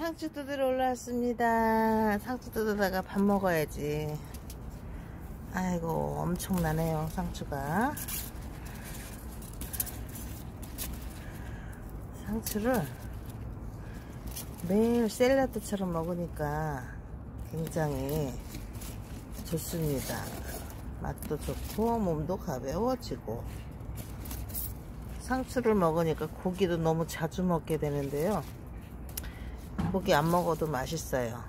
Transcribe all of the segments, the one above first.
상추 뜯으러 올라왔습니다. 상추 뜯으다가 밥 먹어야지. 아이고 엄청나네요 상추가. 상추를 매일 샐러드처럼 먹으니까 굉장히 좋습니다. 맛도 좋고 몸도 가벼워지고. 상추를 먹으니까 고기도 너무 자주 먹게 되는데요, 고기 안 먹어도 맛있어요.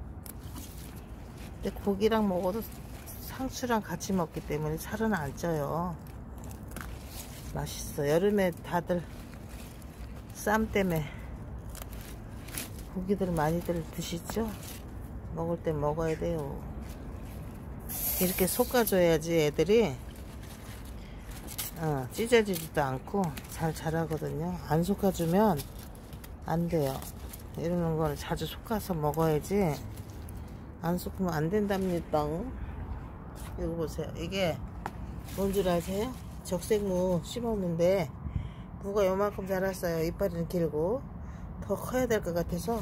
근데 고기랑 먹어도 상추랑 같이 먹기 때문에 살은 안 쪄요. 맛있어. 여름에 다들 쌈 때문에 고기들 많이들 드시죠? 먹을 땐 먹어야 돼요. 이렇게 솎아줘야지 애들이 찢어지지도 않고 잘 자라거든요. 안 솎아주면 안 돼요. 이러는 거는 자주 솎아서 먹어야지 안 솎으면 안 된답니다. 이거 보세요. 이게 뭔 줄 아세요? 적색무 심었는데 무가 요만큼 자랐어요. 이파리는 길고 더 커야 될 것 같아서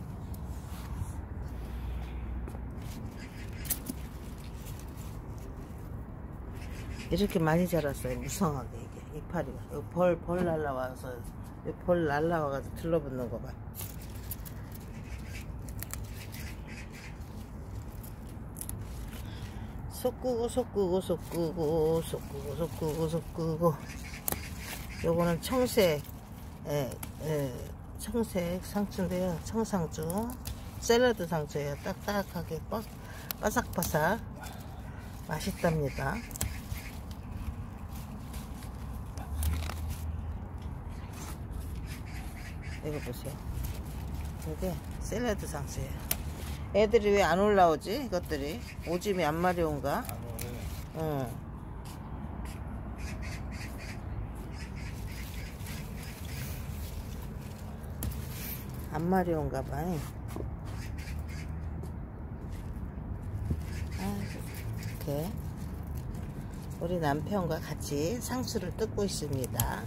이렇게 많이 자랐어요. 무성하게. 이게 이파리가 벌 날라와서 벌 날라와가지고 들러붙는 거 봐. 섞고 요거는 청색 청색 상추인데요. 청상추 샐러드 상추예요. 딱딱하게 바삭바삭 맛있답니다. 이거 보세요. 이게 샐러드 상추예요. 애들이 왜 안 올라오지? 이것들이 오줌이 안 마려운가? 응. 안 마려운가 봐. 이렇게 우리 남편과 같이 상추를 뜯고 있습니다.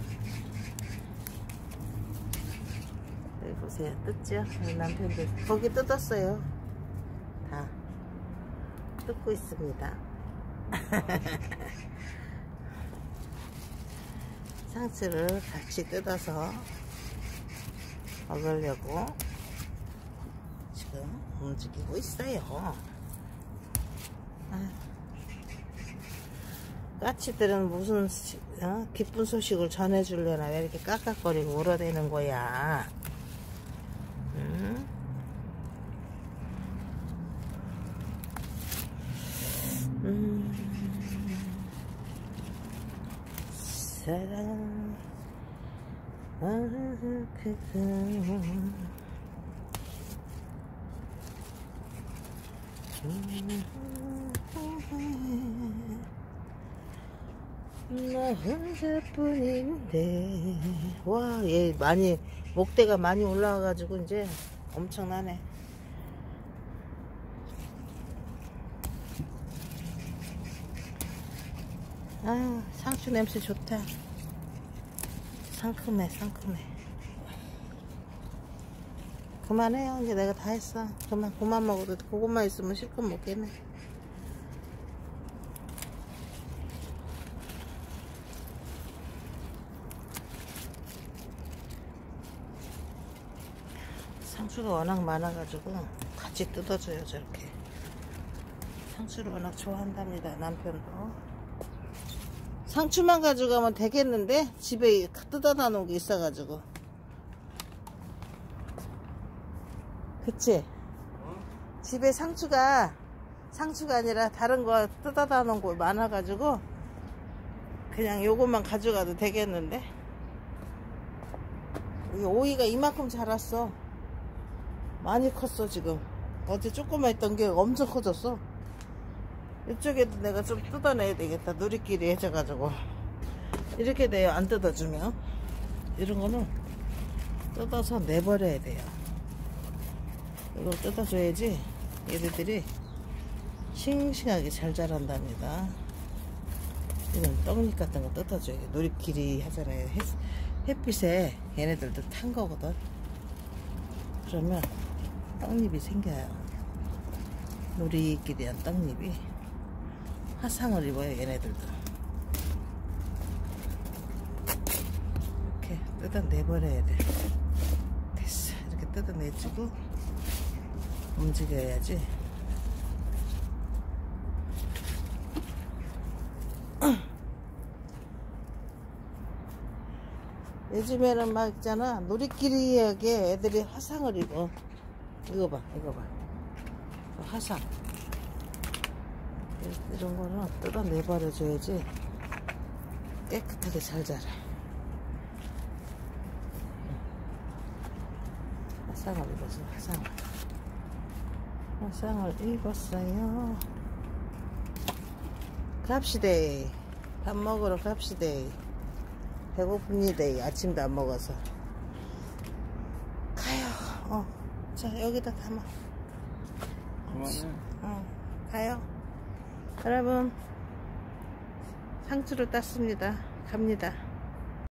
여기 보세요. 뜯죠? 우리 남편도 거기 뜯었어요. 다 뜯고 있습니다. 상추를 같이 뜯어서 먹으려고 지금 움직이고 있어요. 까치들은 무슨 기쁜 소식을 전해주려나 왜 이렇게 깍깍거리고 울어대는 거야. 사랑 나 혼자뿐인데. 와, 얘 많이 목대가 많이 올라와가지고 이제 엄청나네. 상추 냄새 좋다. 상큼해. 그만해요. 이제 내가 다 했어. 그만 먹어도 그것만 있으면 실컷 먹겠네. 상추가 워낙 많아가지고 같이 뜯어줘요. 저렇게 상추를 워낙 좋아한답니다. 남편도. 상추만 가져가면 되겠는데 집에 뜯어다 놓은 게 있어가지고. 그치? 집에 상추가 아니라 다른 거 뜯어다 놓은 거 많아가지고 그냥 요것만 가져가도 되겠는데. 이 오이가 이만큼 자랐어. 많이 컸어. 지금 어제 조금만 있던 게 엄청 커졌어. 이쪽에도 내가 좀 뜯어내야 되겠다. 누리끼리 해져가지고. 이렇게 돼요. 안 뜯어주면. 이런 거는 뜯어서 내버려야 돼요. 이걸 뜯어줘야지 얘네들이 싱싱하게 잘 자란답니다. 이런 떡잎 같은 거 뜯어줘야 돼. 누리끼리 하잖아요. 햇빛에 얘네들도 탄 거거든. 그러면 떡잎이 생겨요. 누리끼리한 떡잎이 화상을 입어요. 얘네들도 이렇게 뜯어내버려야 돼. 됐어. 이렇게 뜯어내주고 움직여야지. 요즘에는 막 있잖아, 놀이끼리하게 애들이 화상을 입어. 이거 봐, 이거 봐. 화상. 이런 거는 뜯어내버려 줘야지 깨끗하게 잘 자라. 화상을 입어서 화상을 입었어요. 갑시다. 밥 먹으러 갑시다. 배고픕니다. 아침도 안 먹어서. 가요. 자, 여기다 담아. 그만해. 가요. 여러분, 상추를 땄습니다. 갑니다.